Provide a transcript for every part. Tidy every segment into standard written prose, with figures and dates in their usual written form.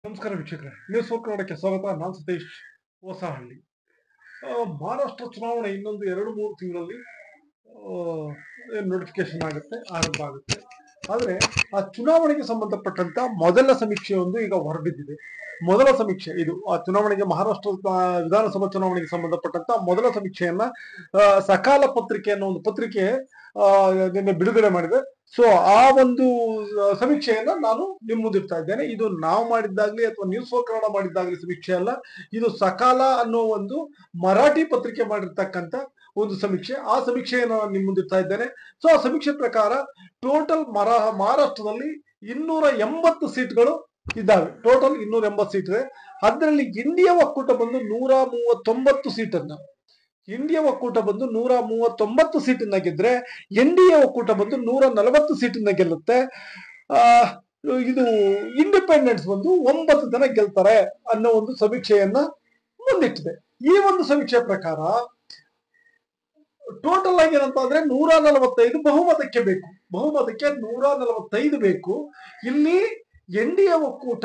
ನಮಸ್ಕಾರ ವೀಕ್ಷಕರೇ, news four ಕನ್ನಡಕ್ಕೆ ಸ್ವಾಗತ. ನಾನು ಸತೀಶ್ ಹೊಸಹಳ್ಳಿ. ಮಹಾರಾಷ್ಟ್ರ ಚುನಾವಣೆ ಇನ್ನೊಂದು 2-3 ತಿಂಗಳಲ್ಲಿ ನೋಟಿಫಿಕೇಶನ್ ಆಗುತ್ತೆ, ಆರಂಭ ಆಗುತ್ತೆ. ಆದರೆ ಆ ಚುನಾವಣೆಗೆ ಸಂಬಂಧಪಟ್ಟಂತ ಮೊದಲ ಸಮೀಕ್ಷೆ ಒಂದು ಈಗ ಹೊರಬಿದ್ದಿದೆ. ಮೊದಲ ಸಮೀಕ್ಷೆ ಇದು ಆ ಚುನಾವಣೆಗೆ, ಮಹಾರಾಷ್ಟ್ರ ವಿಧಾನಸಭಾ ಚುನಾವಣೆಗೆ ಸಂಬಂಧಪಟ್ಟಂತ ಮೊದಲ ಸಮೀಕ್ಷೆಯನ್ನ ಸಕಾಲ ಪತ್ರಿಕೆ ಅನ್ನೋ ಒಂದು ಪತ್ರಿಕೆ ನಿನ್ನೆ ಬಿಡುಗಡೆ ಮಾಡಿದೆ. ಸೊ ಆ ಒಂದು ಸಮೀಕ್ಷೆಯನ್ನ ನಾನು ನಿಮ್ಮ ಮುಂದಿಡ್ತಾ ಇದ್ದೇನೆ. ಇದು ನಾವು ಮಾಡಿದ್ದಾಗ್ಲಿ ಅಥವಾ ನ್ಯೂಸ್ ಫೋರ್ ಕನ್ನಡ ಮಾಡಿದ್ದಾಗ್ಲಿ ಸಮೀಕ್ಷೆ ಅಲ್ಲ. ಇದು ಸಕಾಲ ಅನ್ನೋ ಒಂದು ಮರಾಠಿ ಪತ್ರಿಕೆ ಮಾಡಿರ್ತಕ್ಕಂಥ ಒಂದು ಸಮೀಕ್ಷೆ. ಆ ಸಮೀಕ್ಷೆಯನ್ನು ನಾನು ನಿಮ್ಮ ಮುಂದಿಡ್ತಾ ಇದ್ದೇನೆ. ಸೊ ಆ ಸಮೀಕ್ಷೆ ಪ್ರಕಾರ ಟೋಟಲ್ ಮಹಾರಾಷ್ಟ್ರದಲ್ಲಿ 280 ಸೀಟ್ಗಳು ಇದ್ದಾವೆ. ಟೋಟಲ್ 280 ಸೀಟ್ ಇದೆ. ಅದರಲ್ಲಿ ಇಂಡಿಯಾ ಒಕ್ಕೂಟ ಬಂದು 139 ಸೀಟನ್ನ, ಇಂಡಿಯಾ ಒಕ್ಕೂಟ ಬಂದು 139 ಸೀಟನ್ನ ಗೆದ್ರೆ, ಎನ್ಡಿಎ ಒಕ್ಕೂಟ ಬಂದು 140 ಸೀಟನ್ನ ಗೆಲ್ಲುತ್ತೆ. ಇದು ಇಂಡಿಪೆಂಡೆನ್ಸ್ ಬಂದು 9 ಜನ ಗೆಲ್ತಾರೆ ಅನ್ನೋ ಒಂದು ಸಮೀಕ್ಷೆಯನ್ನ ಮುಂದಿಟ್ಟಿದೆ. ಈ ಒಂದು ಸಮೀಕ್ಷೆ ಪ್ರಕಾರ ಟೋಟಲ್ ಆಗಿ ಏನಂತ ಅಂದ್ರೆ 145 ಬಹುಮತಕ್ಕೆ ಬೇಕು. ಬಹುಮತಕ್ಕೆ 145 ಬೇಕು. ಇಲ್ಲಿ ಎನ್ಡಿಎ ಒಕ್ಕೂಟ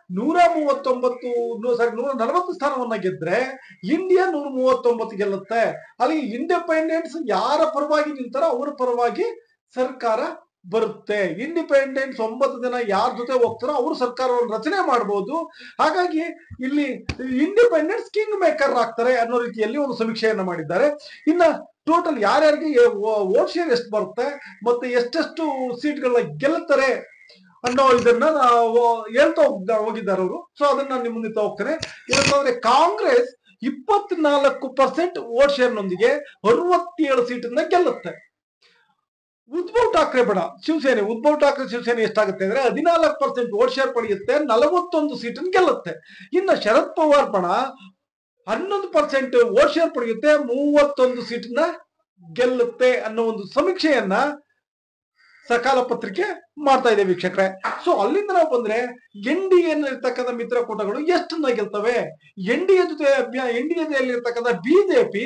140 ಸ್ಥಾನವನ್ನ ಗೆದ್ರೆ ಇಂಡಿಯಾ 139 ಗೆಲ್ಲುತ್ತೆ. ಅಲ್ಲಿ ಇಂಡಿಪೆಂಡೆನ್ಸ್ ಯಾರ ಪರವಾಗಿ ನಿಲ್ತಾರೋ ಅವರ ಪರವಾಗಿ ಸರ್ಕಾರ ಬರುತ್ತೆ. ಇಂಡಿಪೆಂಡೆನ್ಸ್ 9 ಜನ ಯಾರ ಜೊತೆ ಹೋಗ್ತಾರೋ ಅವರು ಸರ್ಕಾರವನ್ನು ರಚನೆ ಮಾಡಬಹುದು. ಹಾಗಾಗಿ ಇಲ್ಲಿ ಇಂಡಿಪೆಂಡೆನ್ಸ್ ಕಿಂಗ್ ಮೇಕರ್ ಆಗ್ತಾರೆ ಅನ್ನೋ ರೀತಿಯಲ್ಲಿ ಒಂದು ಸಮೀಕ್ಷೆಯನ್ನ ಮಾಡಿದ್ದಾರೆ. ಇನ್ನ ಟೋಟಲ್ ಯಾರ್ಯಾರಿಗೆ ವೋಟ್ ಶೇರ್ ಎಷ್ಟು ಬರುತ್ತೆ ಮತ್ತೆ ಎಷ್ಟೆಷ್ಟು ಸೀಟ್ಗಳನ್ನ ಗೆಲ್ಲುತ್ತಾರೆ ಅನ್ನೋ ಇದನ್ನ ಹೇಳ್ತಾ ಹೋಗಿದ್ದಾರೆ ಅವರು. ಸೊ ಅದನ್ನ ನಿಮ್ಮ ಮುಂದೆ ಹೋಗ್ತೇನೆ. ಏನಂತಂದ್ರೆ ಕಾಂಗ್ರೆಸ್ 24% ವೋಟ್ ಶೇರ್ ನೊಂದಿಗೆ 67 ಸೀಟನ್ನ ಗೆಲ್ಲುತ್ತೆ. ಉದ್ಧವ್ ಠಾಕ್ರೆ ಬೇಡ ಶಿವಸೇನೆ, ಉದ್ಧವ್ ಠಾಕ್ರೆ ಶಿವಸೇನೆ ಎಷ್ಟಾಗುತ್ತೆ ಅಂದ್ರೆ 14% ವೋಟ್ ಶೇರ್ ಪಡೆಯುತ್ತೆ, 41 ಸೀಟನ್ನು ಗೆಲ್ಲುತ್ತೆ. ಇನ್ನು ಶರದ್ ಪವಾರ್ ಬಣ 11% ವೋಟ್ ಶೇರ್ ಪಡೆಯುತ್ತೆ, 31 ಸೀಟನ್ನ ಗೆಲ್ಲುತ್ತೆ ಅನ್ನೋ ಒಂದು ಸಮೀಕ್ಷೆಯನ್ನ ಸಕಾಲ ಪತ್ರಿಕೆ ಮಾಡ್ತಾ ಇದೆ ವೀಕ್ಷಕರೇ. ಸೊ ಅಲ್ಲಿಂದ ನಾವು ಬಂದ್ರೆ ಎನ್ಡಿಎ ಮಿತ್ರಕೂಟಗಳು ಎಷ್ಟನ್ನ ಗೆಲ್ತವೆ. ಎನ್ಡಿಎದಲ್ಲಿರ್ತಕ್ಕಂಥ ಬಿಜೆಪಿ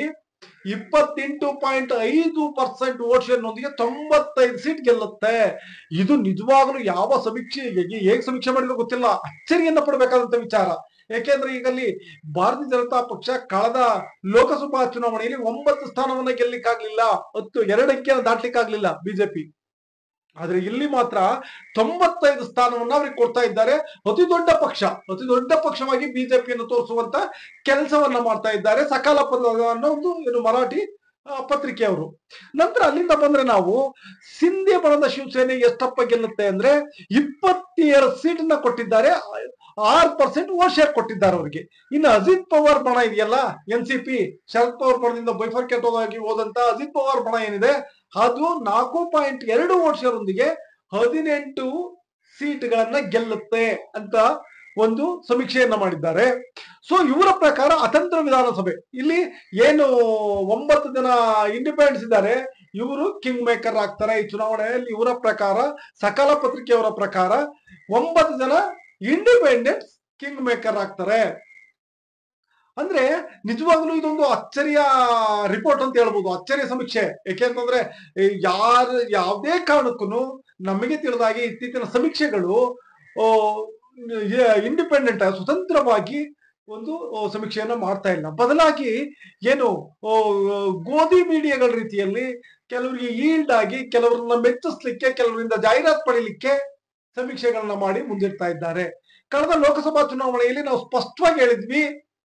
28.5% ವೋಟ್ ಶೇರ್ ನೊಂದಿಗೆ 95 ಸೀಟ್ ಗೆಲ್ಲುತ್ತೆ. ಇದು ನಿಜವಾಗ್ಲೂ ಯಾವ ಸಮೀಕ್ಷೆ ಹೇಗೆ ಸಮೀಕ್ಷೆ ಮಾಡಿದ್ರು ಗೊತ್ತಿಲ್ಲ, ಅಚ್ಚರಿಯನ್ನ ಪಡಬೇಕಾದಂತ ವಿಚಾರ. ಯಾಕೆಂದ್ರೆ ಈಗಲ್ಲಿ ಭಾರತೀಯ ಜನತಾ ಪಕ್ಷ ಕಳೆದ ಲೋಕಸಭಾ ಚುನಾವಣೆಯಲ್ಲಿ 9 ಸ್ಥಾನವನ್ನ ಗೆಲ್ಲಿಕ್ಕಾಗ್ಲಿಲ್ಲ, 2 ಅಂಕಿಯನ್ನು ದಾಟ್ಲಿಕ್ಕಾಗ್ಲಿಲ್ಲ ಬಿಜೆಪಿ. ಆದ್ರೆ ಇಲ್ಲಿ ಮಾತ್ರ 95 ಸ್ಥಾನವನ್ನ ಅವ್ರಿಗೆ ಕೊಡ್ತಾ ಇದ್ದಾರೆ. ಅತಿ ದೊಡ್ಡ ಪಕ್ಷವಾಗಿ ಬಿಜೆಪಿಯನ್ನು ತೋರಿಸುವಂತ ಕೆಲಸವನ್ನ ಮಾಡ್ತಾ ಇದ್ದಾರೆ ಸಕಾಲ ಅನ್ನೋ ಒಂದು ಮರಾಠಿ ಪತ್ರಿಕೆಯವರು. ನಂತರ ಅಲ್ಲಿಂದ ಬಂದ್ರೆ ನಾವು ಸಿಂಧೆ ಬಣದ ಶಿವಸೇನೆ ಎಷ್ಟಪ್ಪ ಗೆಲ್ಲುತ್ತೆ ಅಂದ್ರೆ 22 ಸೀಟನ್ನ ಕೊಟ್ಟಿದ್ದಾರೆ, 6% ವೋಟ್ ಶೇರ್ ಕೊಟ್ಟಿದ್ದಾರೆ ಅವರಿಗೆ. ಇನ್ನು ಅಜಿತ್ ಪವಾರ್ ಬಣ ಇದೆಯಲ್ಲ, ಎನ್ಸಿಪಿ, ಶರದ್ ಪವಾರ್ ಬಣದಿಂದ ಬೈಫರ್ಕೇಟ್ ಆಗಿ ಹೋದಂತ ಅಜಿತ್ ಪವಾರ್ ಬಣ ಏನಿದೆ, ಅದು 4.2 ವೋಟ್ ಶೇರ್ ಒಂದಿಗೆ 18 ಸೀಟ್ಗಳನ್ನ ಗೆಲ್ಲುತ್ತೆ ಅಂತ ಒಂದು ಸಮೀಕ್ಷೆಯನ್ನ ಮಾಡಿದ್ದಾರೆ. ಸೊ ಇವರ ಪ್ರಕಾರ ಅತಂತ್ರ ವಿಧಾನಸಭೆ, ಇಲ್ಲಿ ಏನು 9 ಜನ ಇಂಡಿಪೆಂಡೆನ್ಸ್ ಇದ್ದಾರೆ, ಇವರು ಕಿಂಗ್ ಮೇಕರ್ ಆಗ್ತಾರೆ ಈ ಚುನಾವಣೆಯಲ್ಲಿ. ಇವರ ಪ್ರಕಾರ, ಸಕಾಲ ಪತ್ರಿಕೆಯವರ ಪ್ರಕಾರ 9 ಜನ ಇಂಡಿಪೆಂಡೆನ್ಸ್ ಕಿಂಗ್ ಮೇಕರ್ ಆಗ್ತಾರೆ. ಅಂದ್ರೆ ನಿಜವಾಗ್ಲೂ ಇದೊಂದು ಅಚ್ಚರಿಯ ರಿಪೋರ್ಟ್ ಅಂತ ಹೇಳ್ಬೋದು, ಅಚ್ಚರಿಯ ಸಮೀಕ್ಷೆ. ಯಾಕೆಂತಂದ್ರೆ ಯಾವುದೇ ಕಾರಣಕ್ಕೂ ನಮಗೆ ತಿಳಿದಾಗಿ ಇತ್ತೀಚಿನ ಸಮೀಕ್ಷೆಗಳು ಇಂಡಿಪೆಂಡೆಂಟ್ ಸ್ವತಂತ್ರವಾಗಿ ಒಂದು ಸಮೀಕ್ಷೆಯನ್ನ ಮಾಡ್ತಾ ಇಲ್ಲ. ಬದಲಾಗಿ ಏನು ಗೋಧಿ ಮೀಡಿಯಾಗಳ ರೀತಿಯಲ್ಲಿ ಕೆಲವರಿಗೆ ಈಲ್ಡ್ ಆಗಿ, ಕೆಲವರನ್ನ ಮೆಚ್ಚಿಸ್ಲಿಕ್ಕೆ, ಕೆಲವರಿಂದ ಜಾಹೀರಾತು ಪಡಿಲಿಕ್ಕೆ ಸಮೀಕ್ಷೆಗಳನ್ನ ಮಾಡಿ ಮುಂದಿಡ್ತಾ ಇದ್ದಾರೆ. ಕಳೆದ ಲೋಕಸಭಾ ಚುನಾವಣೆಯಲ್ಲಿ ನಾವು ಸ್ಪಷ್ಟವಾಗಿ ಹೇಳಿದ್ವಿ,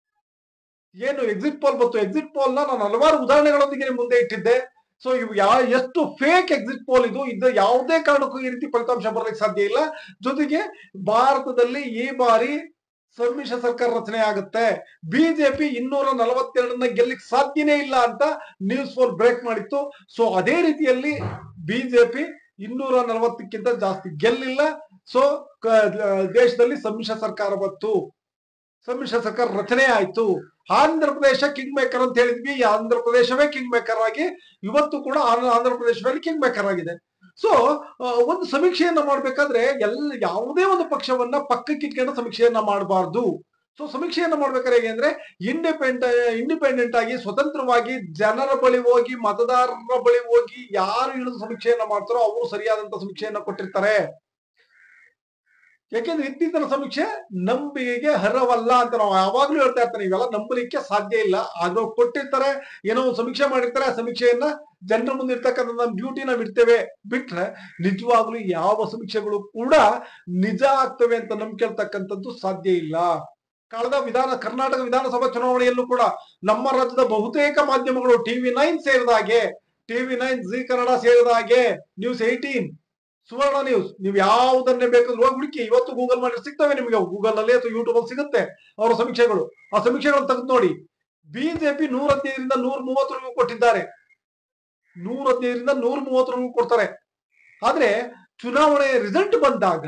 ಏನು ಎಕ್ಸಿಟ್ ಪೋಲ್ ಬಂತು, ಎಕ್ಸಿಟ್ ಪೋಲ್ ನಾನು ಹಲವಾರು ಉದಾಹರಣೆಗಳೊಂದಿಗೆ ಮುಂದೆ ಇಟ್ಟಿದ್ದೆ. ಸೊ ಇವು ಎಷ್ಟು ಫೇಕ್ ಎಕ್ಸಿಟ್ ಪೋಲ್ ಇದು ಯಾವುದೇ ಕಾರಣಕ್ಕೂ ಈ ರೀತಿ ಫಲಿತಾಂಶ ಬರಲಿಕ್ಕೆ ಸಾಧ್ಯ ಇಲ್ಲ. ಜೊತೆಗೆ ಭಾರತದಲ್ಲಿ ಈ ಬಾರಿ ಸಮ್ಮಿಶ್ರ ಸರ್ಕಾರ ರಚನೆ ಆಗುತ್ತೆ, ಬಿಜೆಪಿ 242ನ್ನ ಗೆಲ್ಲಿಕ್ ಸಾಧ್ಯನೇ ಇಲ್ಲ ಅಂತ ನ್ಯೂಸ್ ಫೋರ್ ಬ್ರೇಕ್ ಮಾಡಿತ್ತು. ಸೊ ಅದೇ ರೀತಿಯಲ್ಲಿ ಬಿಜೆಪಿ 240ಕ್ಕಿಂತ ಜಾಸ್ತಿ ಗೆಲ್ಲಿಲ್ಲ. ಸೊ ದೇಶದಲ್ಲಿ ಸಮ್ಮಿಶ್ರ ಸರ್ಕಾರ ಬಂತು, ಸಮ್ಮಿಶ್ರ ಸರ್ಕಾರ ರಚನೆ ಆಯ್ತು. ಆಂಧ್ರ ಪ್ರದೇಶ ಕಿಂಗ್ ಮೇಕರ್ ಅಂತ ಹೇಳಿದ್ವಿ, ಆಂಧ್ರ ಪ್ರದೇಶವೇ ಕಿಂಗ್ ಮೇಕರ್ ಆಗಿ ಇವತ್ತು ಕೂಡ ಆಂಧ್ರ ಪ್ರದೇಶದಲ್ಲಿ ಕಿಂಗ್ ಮೇಕರ್ ಆಗಿದೆ. ಸೊ ಒಂದು ಸಮೀಕ್ಷೆಯನ್ನ ಮಾಡ್ಬೇಕಾದ್ರೆ ಯಾವುದೇ ಒಂದು ಪಕ್ಷವನ್ನ ಪಕ್ಕಕ್ಕೆ ಇಟ್ಕೊಂಡು ಸಮೀಕ್ಷೆಯನ್ನ ಮಾಡಬಾರ್ದು. ಸೊ ಸಮೀಕ್ಷೆಯನ್ನ ಮಾಡ್ಬೇಕಾದ್ರೆ ಹೇಗೆ ಅಂದ್ರೆ ಇಂಡಿಪೆಂಡೆಂಟ್ ಆಗಿ, ಸ್ವತಂತ್ರವಾಗಿ ಜನರ ಬಳಿ ಹೋಗಿ, ಮತದಾರರ ಬಳಿ ಹೋಗಿ ಯಾರು ಇಳಿದು ಸಮೀಕ್ಷೆಯನ್ನ ಮಾಡ್ತಾರೋ ಅವರು ಸರಿಯಾದಂತ ಸಮೀಕ್ಷೆಯನ್ನ ಕೊಟ್ಟಿರ್ತಾರೆ. ಯಾಕೆಂದ್ರೆ ಇತ್ತೀಚಿನ ಸಮೀಕ್ಷೆ ನಂಬಿಕೆಗೆ ಅರ್ಹವಲ್ಲ ಅಂತ ನಾವು ಯಾವಾಗ್ಲೂ ಹೇಳ್ತಾ ಇರ್ತಾನೆ. ಇವೆಲ್ಲ ನಂಬಲಿಕ್ಕೆ ಸಾಧ್ಯ ಇಲ್ಲ. ಅದು ಕೊಟ್ಟಿರ್ತಾರೆ, ಏನೋ ಒಂದು ಸಮೀಕ್ಷೆ ಮಾಡಿರ್ತಾರೆ, ಆ ಸಮೀಕ್ಷೆಯನ್ನ ಜನರ ಮುಂದೆ ಇರ್ತಕ್ಕಂಥ ನಮ್ಮ ಡ್ಯೂಟಿ ನಾವು ಇಡ್ತೇವೆ ಬಿಟ್ರೆ ನಿಜವಾಗ್ಲೂ ಯಾವ ಸಮೀಕ್ಷೆಗಳು ಕೂಡ ನಿಜ ಆಗ್ತವೆ ಅಂತ ನಂಬಿಕೆಳ್ತಕ್ಕಂಥದ್ದು ಸಾಧ್ಯ ಇಲ್ಲ. ಕಳೆದ ಕರ್ನಾಟಕ ವಿಧಾನಸಭಾ ಚುನಾವಣೆಯಲ್ಲೂ ಕೂಡ ನಮ್ಮ ರಾಜ್ಯದ ಬಹುತೇಕ ಮಾಧ್ಯಮಗಳು TV9 ಸೇರಿದ ಹಾಗೆ, TV9, ಜಿ ಕನ್ನಡ ಸೇರಿದ ಹಾಗೆ, News18, ಸುವರ್ಣ ನ್ಯೂಸ್, ನೀವು ಯಾವುದನ್ನೇ ಬೇಕಾದ್ರೂ ಹೋಗಿ ಹುಡುಕಿ, ಇವತ್ತು ಗೂಗಲ್ ಮಾಡಿ ಸಿಗ್ತವೆ ನಿಮಗೆ, ಗೂಗಲ್ ಅಲ್ಲಿ ಅಥವಾ ಯೂಟ್ಯೂಬ್ ಅಲ್ಲಿ ಸಿಗುತ್ತೆ ಅವರ ಸಮೀಕ್ಷೆಗಳು. ಆ ಸಮೀಕ್ಷೆಗಳನ್ನು ತೆಗೆದು ನೋಡಿ. ಬಿಜೆಪಿ 115ರಿಂದ 130 ಕೊಟ್ಟಿದ್ದಾರೆ, 115ರಿಂದ 130 ಕೊಡ್ತಾರೆ. ಆದ್ರೆ ಚುನಾವಣೆ ರಿಸಲ್ಟ್ ಬಂದಾಗ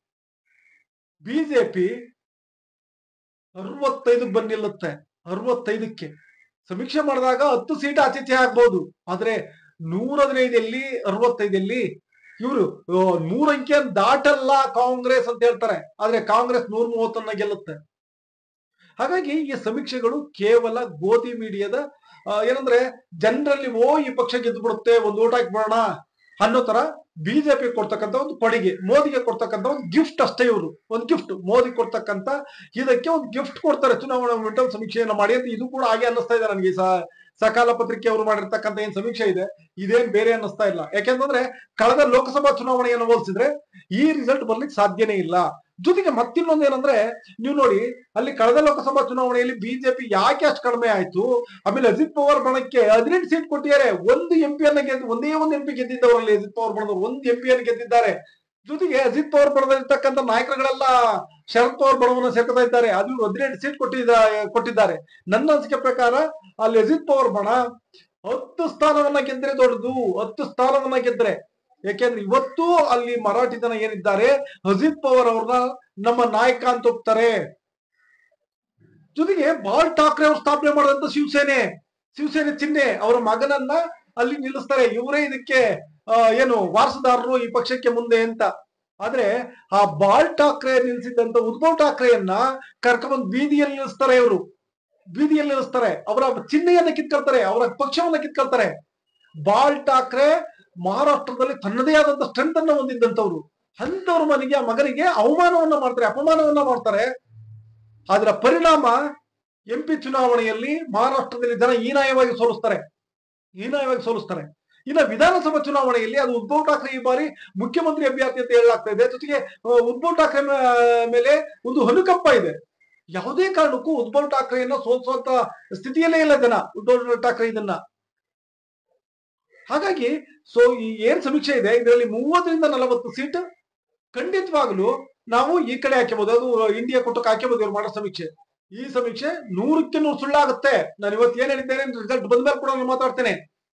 ಬಿಜೆಪಿ 65 ಬಂದಿಲ್ಲತ್ತೆ. 65ಕ್ಕೆ ಸಮೀಕ್ಷೆ ಮಾಡಿದಾಗ 10 ಸೀಟ್ ಆಚೆ ಆಗ್ಬಹುದು. ಆದ್ರೆ 115 65 ಇವರು 100 ಅಂಕಿಯನ್ನು ದಾಟಲ್ಲ ಕಾಂಗ್ರೆಸ್ ಅಂತ ಹೇಳ್ತಾರೆ. ಆದ್ರೆ ಕಾಂಗ್ರೆಸ್ 130 ಗೆಲ್ಲುತ್ತೆ. ಹಾಗಾಗಿ ಈ ಸಮೀಕ್ಷೆಗಳು ಕೇವಲ ಗೋಧಿ ಮೀಡಿಯಾದ ಏನಂದ್ರೆ ಜನರಲ್ಲಿ ಈ ಪಕ್ಷ ಗೆದ್ದು ಬಿಡುತ್ತೆ, ಒಂದು ಓಟ್ ಹಾಕ್ಬಿಡೋಣ ಅನ್ನೋ ತರ ಬಿಜೆಪಿ ಕೊಡ್ತಕ್ಕಂಥ ಒಂದು ಕೊಡುಗೆ, ಮೋದಿಗೆ ಕೊಡ್ತಕ್ಕಂಥ ಒಂದು ಗಿಫ್ಟ್ ಅಷ್ಟೇ. ಇವರು ಒಂದು ಗಿಫ್ಟ್ ಮೋದಿ ಕೊಡ್ತಕ್ಕಂಥ ಇದಕ್ಕೆ ಒಂದು ಗಿಫ್ಟ್ ಕೊಡ್ತಾರೆ, ಚುನಾವಣಾ ಮೊಮೆಂಟಮ್ ಸಮೀಕ್ಷೆಯನ್ನು ಮಾಡಿ ಅಂತ. ಇದು ಕೂಡ ಹಾಗೆ ಅನ್ನಿಸ್ತಾ ಇದೆ ನನಗೆ. ಸಕಾಲ ಪತ್ರಿಕೆ ಅವರು ಮಾಡಿರ್ತಕ್ಕಂಥ ಏನ್ ಸಮೀಕ್ಷೆ ಇದೆ ಇದೇನ್ ಬೇರೆ ಅನ್ನಿಸ್ತಾ ಇಲ್ಲ. ಯಾಕೆಂತಂದ್ರೆ ಕಳೆದ ಲೋಕಸಭಾ ಚುನಾವಣೆಯನ್ನು ಹೋಲಿಸಿದ್ರೆ ಈ ರಿಸಲ್ಟ್ ಬರ್ಲಿಕ್ಕೆ ಸಾಧ್ಯನೇ ಇಲ್ಲ. ಜೊತೆಗೆ ಮತ್ತಿನ್ನೊಂದು ಏನಂದ್ರೆ, ನೀವು ನೋಡಿ ಅಲ್ಲಿ ಕಳೆದ ಲೋಕಸಭಾ ಚುನಾವಣೆಯಲ್ಲಿ ಬಿಜೆಪಿ ಯಾಕೆ ಅಷ್ಟು ಕಡಿಮೆ ಆಯ್ತು. ಆಮೇಲೆ ಅಜಿತ್ ಪವಾರ್ ಬಣಕ್ಕೆ 18 ಸೀಟ್ ಕೊಟ್ಟಿದ್ದಾರೆ. ಒಂದು MP ಒಂದೇ ಒಂದು MP ಗೆದ್ದಿದ್ದವರಲ್ಲಿ ಅಜಿತ್ ಪವಾರ್ ಬಣದವರು ಒಂದು MP ಗೆದ್ದಿದ್ದಾರೆ. ಜೊತೆಗೆ ಅಜಿತ್ ಪವಾರ್ ಬಣದಲ್ಲಿರ್ತಕ್ಕಂಥ ನಾಯಕರುಗಳೆಲ್ಲ ಶರದ್ ಪವಾರ್ ಬಣವನ್ನು ಸೇರ್ಕೊತಾ ಇದ್ದಾರೆ. ಅದು 18 ಸೀಟ್ ಕೊಟ್ಟಿದ್ದಾರೆ. ನನ್ನ ಅನಿಸಿಕೆ ಪ್ರಕಾರ ಅಲ್ಲಿ ಅಜಿತ್ ಪವಾರ್ ಬಣ 10 ಸ್ಥಾನವನ್ನ ಗೆದ್ರೆ ದೊಡ್ಡದು, 10 ಸ್ಥಾನವನ್ನ ಗೆದ್ರೆ. ಯಾಕೆಂದ್ರೆ ಇವತ್ತು ಅಲ್ಲಿ ಮರಾಠಿ ಜನ ಏನಿದ್ದಾರೆ ಅಜಿತ್ ಪವಾರ್ ಅವ್ರನ್ನ ನಮ್ಮ ನಾಯಕ ಅಂತ ಹೋಗ್ತಾರೆ. ಜೊತೆಗೆ ಬಾಳ್ ಠಾಕ್ರೆ ಅವರು ಸ್ಥಾಪನೆ ಮಾಡಿದಂತ ಶಿವಸೇನೆ ಚಿಹ್ನೆ ಅವರ ಮಗನನ್ನ ಅಲ್ಲಿ ನಿಲ್ಲಿಸ್ತಾರೆ. ಇವರೇ ಇದಕ್ಕೆ ಏನು ವಾರಸುದಾರರು ಈ ಪಕ್ಷಕ್ಕೆ ಮುಂದೆ ಅಂತ. ಆದ್ರೆ ಆ ಬಾಳ್ ಠಾಕ್ರೆ ನಿಲ್ಸಿದ್ದಂತ ಉದ್ಧವ್ ಠಾಕ್ರೆಯನ್ನ ಕರ್ಕೊಂಡ್ಬಂದು ಬೀದಿಯಲ್ಲಿ ನಿಲ್ಲಿಸ್ತಾರೆ. ಇವರು ಬೀದಿಯಲ್ಲಿ ನಿಲ್ಲಿಸ್ತಾರೆ, ಅವರ ಚಿಹ್ನೆಯನ್ನ ಕಿತ್ಕೊಳ್ತಾರೆ, ಅವರ ಪಕ್ಷವನ್ನ ಕಿತ್ಕೊಳ್ತಾರೆ. ಬಾಳ್ ಠಾಕ್ರೆ ಮಹಾರಾಷ್ಟ್ರದಲ್ಲಿ ತನ್ನದೇ ಆದಂತ ಸ್ಟ್ರೆಂತ್ ಅನ್ನ ಹೊಂದಿದ್ದಂತವ್ರು. ಅಂತವ್ರ ಮಗನಿಗೆ ಅವಮಾನವನ್ನ ಮಾಡ್ತಾರೆ, ಅಪಮಾನವನ್ನ ಮಾಡ್ತಾರೆ. ಅದರ ಪರಿಣಾಮ MP ಚುನಾವಣೆಯಲ್ಲಿ ಮಹಾರಾಷ್ಟ್ರದಲ್ಲಿ ಜನ ಹೀನಾಯವಾಗಿ ಸೋಲಿಸ್ತಾರೆ. ಇನ್ನು ವಿಧಾನಸಭಾ ಚುನಾವಣೆಯಲ್ಲಿ ಅದು ಉದ್ಧವ್ ಠಾಕ್ರೆ ಈ ಬಾರಿ ಮುಖ್ಯಮಂತ್ರಿ ಅಭ್ಯರ್ಥಿ ಅಂತ ಹೇಳಲಾಗ್ತಾ ಇದೆ. ಜೊತೆಗೆ ಉದ್ಧವ್ ಠಾಕ್ರೆ ಮೇಲೆ ಒಂದು ಅನುಕಂಪ ಇದೆ. ಯಾವುದೇ ಕಾರಣಕ್ಕೂ ಉದ್ಧವ್ ಠಾಕ್ರೆಯನ್ನ ಸೋಲಿಸುವಂತ ಸ್ಥಿತಿಯಲ್ಲೇ ಇಲ್ಲ ಜನ, ಉದ್ಧವ್ ಠಾಕ್ರೆ ಇದನ್ನ. ಹಾಗಾಗಿ ಈ ಏನ್ ಸಮೀಕ್ಷೆ ಇದೆ ಇದರಲ್ಲಿ 30ರಿಂದ 40 ಸೀಟ್ ಖಂಡಿತವಾಗ್ಲು ನಾವು ಈ ಕಡೆ ಹಾಕಬಹುದು. ಅದು ಇಂಡಿಯಾ ಕೂಟಕ್ಕೆ ಹಾಕಬಹುದು ಇವ್ರು ಮಾಡೋ ಸಮೀಕ್ಷೆ. ಈ ಸಮೀಕ್ಷೆ 100ಕ್ಕೆ 100 ಸುಳ್ಳಾಗುತ್ತೆ. ನಾನು ಇವತ್ತು ಏನ್ ಹೇಳಿದ್ದೇನೆ ರಿಸಲ್ಟ್ ಬಂದ್ಮೇಲೆ ಕೂಡ ನಾನು ಮಾತಾಡ್ತೇನೆ.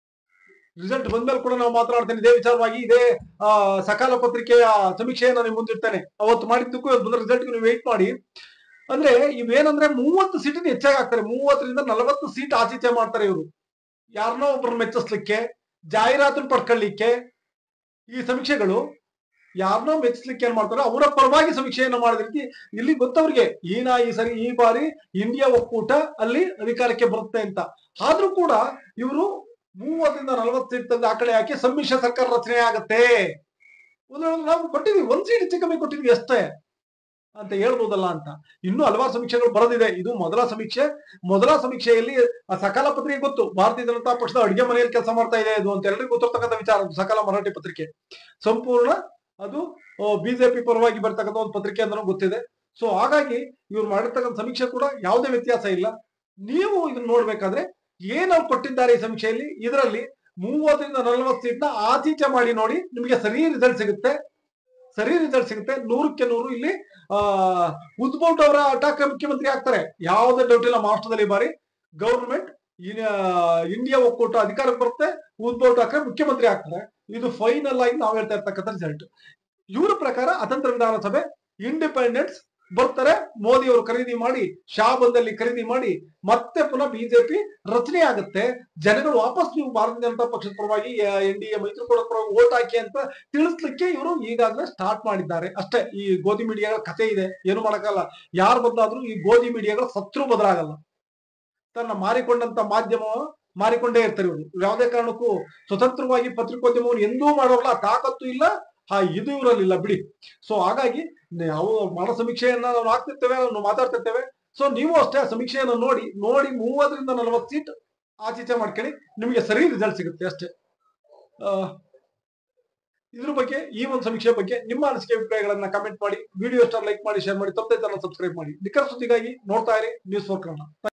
ಇದೇ ವಿಚಾರವಾಗಿ, ಇದೇ ಸಕಾಲ ಪತ್ರಿಕೆಯ ಸಮೀಕ್ಷೆಯನ್ನು ನಾನು ಮುಂದಿಡ್ತೇನೆ. ಅವತ್ತು ಮಾಡಿದ್ದಕ್ಕೂ ಬಂದ ರಿಸಲ್ಟ್ ನೀವು ವೇಟ್ ಮಾಡಿ. ಅಂದ್ರೆ ಇವೇನಂದ್ರೆ 30 ಸೀಟಿನ ಹೆಚ್ಚಾಗಿ ಆಗ್ತಾರೆ. 30ರಿಂದ 40 ಸೀಟ್ ಆಚೀಚೆ ಮಾಡ್ತಾರೆ ಇವರು. ಯಾರನ್ನೋ ಒಬ್ಬರನ್ನ ಮೆಚ್ಚಿಸ್ಲಿಕ್ಕೆ, ಜಾಹೀರಾತನ್ನು ಪಡ್ಕೊಳ್ಳಿಕ್ಕೆ ಈ ಸಮೀಕ್ಷೆಗಳು ಯಾರನ್ನೋ ಮೆಚ್ಚಿಸ್ಲಿಕ್ಕೆ ಏನ್ ಮಾಡ್ತಾರೆ, ಅವರ ಪರವಾಗಿ ಸಮೀಕ್ಷೆಯನ್ನು ಮಾಡಿದ ರೀತಿ ಇಲ್ಲಿ ಗೊತ್ತವ್ರಿಗೆ ಈ ಬಾರಿ ಇಂಡಿಯಾ ಒಕ್ಕೂಟ ಅಲ್ಲಿ ಅಧಿಕಾರಕ್ಕೆ ಬರುತ್ತೆ ಅಂತ. ಆದ್ರೂ ಕೂಡ ಇವರು 30ರಿಂದ 40 ಸೀಟ್ ತಂದು ಆ ಕಡೆ ಹಾಕಿ ಸಮ್ಮಿಶ್ರ ಸರ್ಕಾರ ರಚನೆ ಆಗತ್ತೆ. ನಾವು ಕೊಟ್ಟಿದ್ವಿ, 1 ಸೀಟ್ ಹೆಚ್ಚು ಕಮ್ಮಿ ಕೊಟ್ಟಿದ್ವಿ ಅಷ್ಟೇ ಅಂತ ಹೇಳ್ಬೋದಲ್ಲ ಅಂತ. ಇನ್ನೂ ಹಲವಾರು ಸಮೀಕ್ಷೆಗಳು ಬರೋದಿದೆ. ಇದು ಮೊದಲ ಸಮೀಕ್ಷೆಯಲ್ಲಿ ಆ ಸಕಾಲ ಪತ್ರಿಕೆ ಗೊತ್ತು, ಭಾರತೀಯ ಜನತಾ ಪಕ್ಷದ ಅಡಿಗೆ ಮನೆಯಲ್ಲಿ ಕೆಲಸ ಮಾಡ್ತಾ ಇದೆ ಇದು ಅಂತ ಎಲ್ಲರಿಗೂ ಗೊತ್ತಿರ್ತಕ್ಕಂಥ ವಿಚಾರ. ಸಕಾಲ ಮರಾಠಿ ಪತ್ರಿಕೆ ಸಂಪೂರ್ಣ ಅದು ಬಿಜೆಪಿ ಪರವಾಗಿ ಬರ್ತಕ್ಕಂಥ ಒಂದು ಪತ್ರಿಕೆ ಅಂತ ಗೊತ್ತಿದೆ. ಸೊ ಹಾಗಾಗಿ ಇವ್ರು ಮಾಡಿರ್ತಕ್ಕಂಥ ಸಮೀಕ್ಷೆ ಕೂಡ ಯಾವುದೇ ವ್ಯತ್ಯಾಸ ಇಲ್ಲ. ನೀವು ಇದನ್ನ ನೋಡ್ಬೇಕಾದ್ರೆ ಏನವ್ರು ಕೊಟ್ಟಿದ್ದಾರೆ ಈ ಸಮೀಕ್ಷೆಯಲ್ಲಿ, ಇದರಲ್ಲಿ 30ರಿಂದ 40 ಸೀಟ್ನ ಆಚೀಚೆ ಮಾಡಿ ನೋಡಿ, ನಿಮಗೆ ಸರಿ ರಿಸಲ್ಟ್ ಸಿಗುತ್ತೆ. 100ಕ್ಕೆ 100 ಇಲ್ಲಿ ಉದ್ಧವ್ ಠಾಕ್ರೆ ಮುಖ್ಯಮಂತ್ರಿ ಆಗ್ತಾರೆ. ಯಾವುದೇ ಡೌಟ್ ಇಲ್ಲ. ಮಹಾರಾಷ್ಟ್ರದಲ್ಲಿ ಬಾರಿ ಗವರ್ಮೆಂಟ್ ಇಂಡಿಯಾ ಒಕ್ಕೂಟ ಅಧಿಕಾರಕ್ಕೆ ಬರುತ್ತೆ, ಉದ್ಧವ್ ಠಾಕ್ರೆ ಮುಖ್ಯಮಂತ್ರಿ ಆಗ್ತಾರೆ. ಇದು ಫೈನಲ್ ಆಗಿ ನಾವು ಹೇಳ್ತಾ ಇರ್ತಕ್ಕಂಥ ರಿಸಲ್ಟ್. ಇವರ ಪ್ರಕಾರ ಅತಂತ್ರ ವಿಧಾನಸಭೆ ಇಂಡಿಪೆಂಡೆನ್ಸ್ ಬರ್ತಾರೆ. ಮೋದಿ ಅವರು ಖರೀದಿ ಮಾಡಿ, ಶಾಬಂದಲ್ಲಿ ಖರೀದಿ ಮಾಡಿ ಮತ್ತೆ ಪುನಃ ಬಿಜೆಪಿ ರಚನೆ ಆಗುತ್ತೆ. ಜನಗಳು ವಾಪಸ್ ನೀವು ಭಾರತೀಯ ಜನತಾ ಪಕ್ಷದ ಪರವಾಗಿ NDA ಮೈತ್ರಿಕೂಟದ ಪರವಾಗಿ ಓಟ್ ಹಾಕಿ ಅಂತ ತಿಳಿಸ್ಲಿಕ್ಕೆ ಇವರು ಈಗಾಗಲೇ ಸ್ಟಾರ್ಟ್ ಮಾಡಿದ್ದಾರೆ ಅಷ್ಟೇ. ಈ ಗೋಧಿ ಮೀಡಿಯಾಗಳ ಕಥೆ ಇದೆ, ಏನು ಮಾಡಕ್ಕಾಗಲ್ಲ. ಯಾರು ಬದಲಾದ್ರೂ ಈ ಗೋಧಿ ಮೀಡಿಯಾಗಳ ಶತ್ರು ಬದಲಾಗಲ್ಲ. ತನ್ನ ಮಾರಿಕೊಂಡಂತ ಮಾಧ್ಯಮ ಮಾರಿಕೊಂಡೇ ಇರ್ತಾರೆ ಇವರು. ಯಾವುದೇ ಕಾರಣಕ್ಕೂ ಸ್ವತಂತ್ರವಾಗಿ ಪತ್ರಿಕೋದ್ಯಮವನ್ನು ಎಂದೂ ಮಾಡೋಲ್ಲ, ತಾಕತ್ತು ಇಲ್ಲ, ಇದು ಇವರಲ್ಲಿಲ್ಲ ಬಿಡಿ. ಸೊ ಹಾಗಾಗಿ ನಾವು ಮಾಡೋ ಸಮೀಕ್ಷೆಯನ್ನ ನಾವು ಹಾಕ್ತಿರ್ತೇವೆ, ನಾವು ಮಾತಾಡ್ತಿರ್ತೇವೆ. ಸೊ ನೀವು ಅಷ್ಟೇ ಆ ಸಮೀಕ್ಷೆಯನ್ನು ನೋಡಿ 30 ರಿಂದ 40 ಸೀಟ್ ಆಚೀಚೆ ಮಾಡ್ಕೊಳ್ಳಿ, ನಿಮಗೆ ಸರಿ ರಿಸಲ್ಟ್ ಸಿಗುತ್ತೆ ಅಷ್ಟೇ. ಇದ್ರ ಬಗ್ಗೆ, ಈ ಒಂದು ಸಮೀಕ್ಷೆ ಬಗ್ಗೆ ನಿಮ್ಮ ಅನಿಸಿಕೆ ಅಭಿಪ್ರಾಯಗಳನ್ನ ಕಮೆಂಟ್ ಮಾಡಿ, ವಿಡಿಯೋ ಇಷ್ಟ ಲೈಕ್ ಮಾಡಿ, ಶೇರ್ ಮಾಡಿ, ತಪ್ಪದೆ ಚಾನಲ್ ಸಬ್ಸ್ಕ್ರೈಬ್ ಮಾಡಿ. ನಿಖರ ಸುದ್ದಿಗಾಗಿ ನೋಡ್ತಾ ಇರಿ ನ್ಯೂಸ್4 ಕನ್ನಡ.